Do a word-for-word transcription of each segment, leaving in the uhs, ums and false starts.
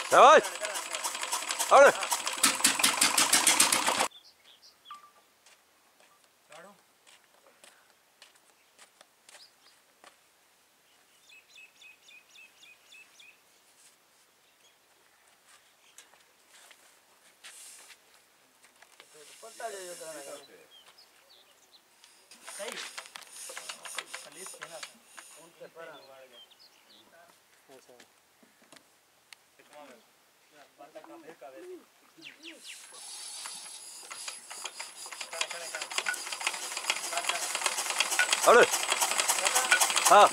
शाबाश अरे पत्ता जो जो सही पुलिस है ना उनसे पर अच्छा बात का भेद का भेद अरे हाँ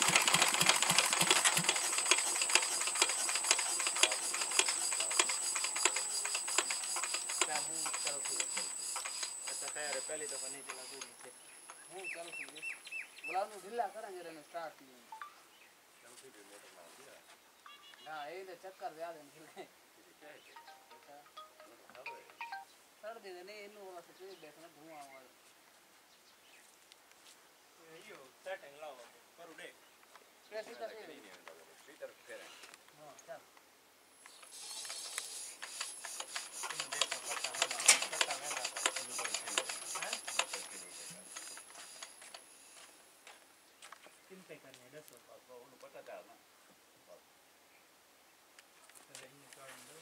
पहली दफा नहीं चला दूर से हूं चल फिर बुलाओ नु ढिल्ला करेंगे रे स्टार्ट किए चलती भी मोटर ना दिया ना ए ने चक्कर दे आदमी खिले अच्छा सर दे नहीं इनु वाला से देखना धुआं आवा यो सेटिंग लाओ पर उड़े कैसे तक सीधर फेरे हां चल पे करने दस तो उनको पता डालना तो नहीं कर दो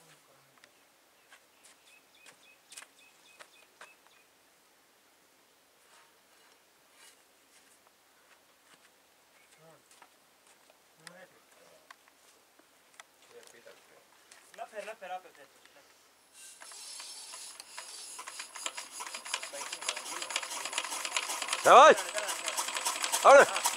हां ना फिर ना फिर आप पे शाबाश अरे